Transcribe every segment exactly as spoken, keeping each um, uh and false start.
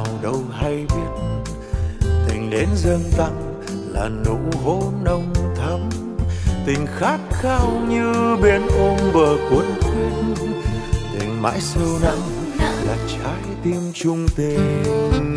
nào đâu hay biết, tình đến dâng tăng là nụ hôn nồng thắm. Tình khát khao như biển ôm bờ cuốn quýt, tình mãi sâu nặng là trái tim chung tình.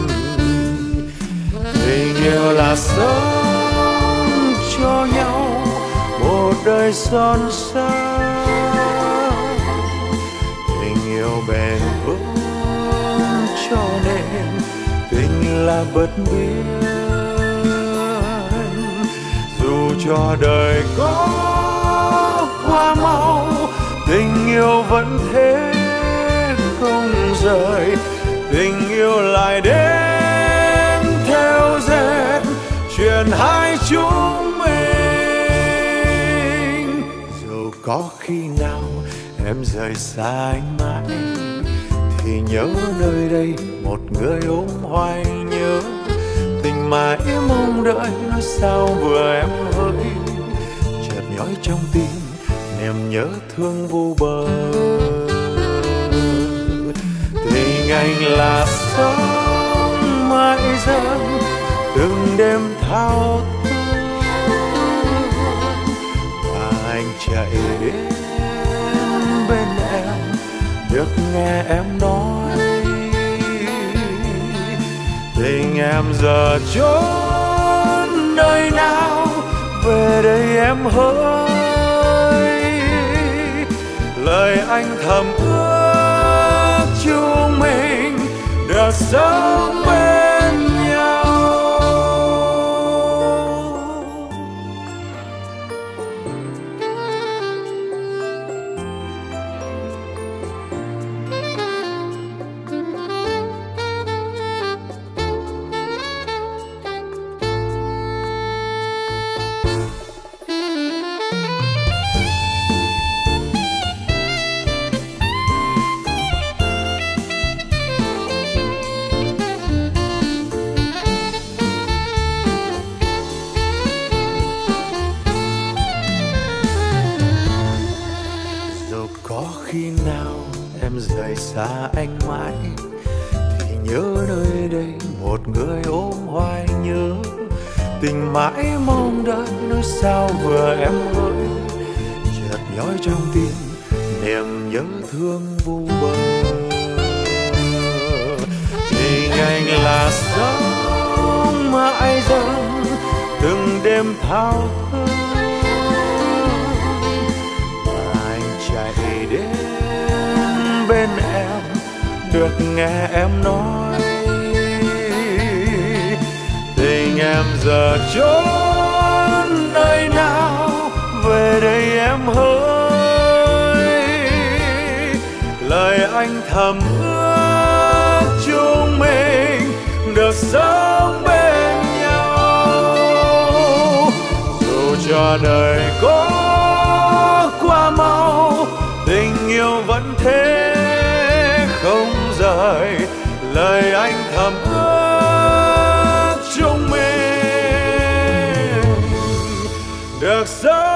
Tình yêu là sống cho nhau một đời son sắt, tình yêu bền vững cho nên tình là bất biến. Dù cho đời có qua mau, tình yêu vẫn thế không rời. Tình yêu lại đến theo dệt chuyện hai chúng mình. Dù có khi nào em rời xa anh mãi, thì nhớ nơi đây một người ôm hoài nhớ. Tình mãi mong đợi nói sao vừa em hỡi, chợt nhói trong tim niềm nhớ thương vô bờ. Tình anh là sóng mãi dâng từng đêm thao thức, và anh chạy đến bên em được nghe em nói. Tình em giờ trốn nơi nào, về đây em hỡi. Lời anh thầm ước chúng mình được sống bên nhau. Khi nào em rời xa anh mãi, thì nhớ nơi đây một người ôm hoài nhớ. Tình mãi mong đợi nói sao vừa em hỡi, chợt nhói trong tim niềm nhớ thương vô bờ. Tình anh là sóng mãi dâng từng đêm thao thức, đến bên em được nghe em nói. Tình em giờ trốn nơi nào, về đây em hỡi. Lời anh thầm ước chúng mình được sống bên nhau. Dù cho đời có qua mau, tình yêu vẫn thế không rời. Lời anh thầm ước chúng mình được sống